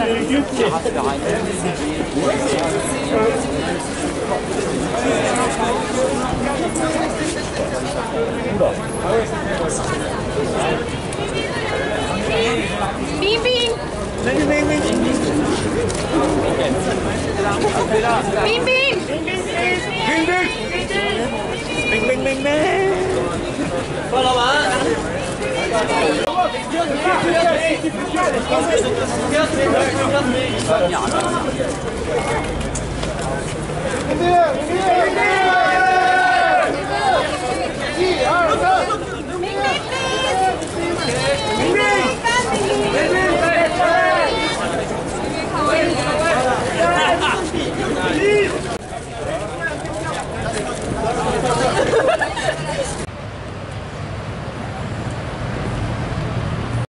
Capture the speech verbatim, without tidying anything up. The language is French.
冰冰，冰冰冰冰，冰冰，冰冰，冰冰，冰冰冰冰，关老板。 一二三。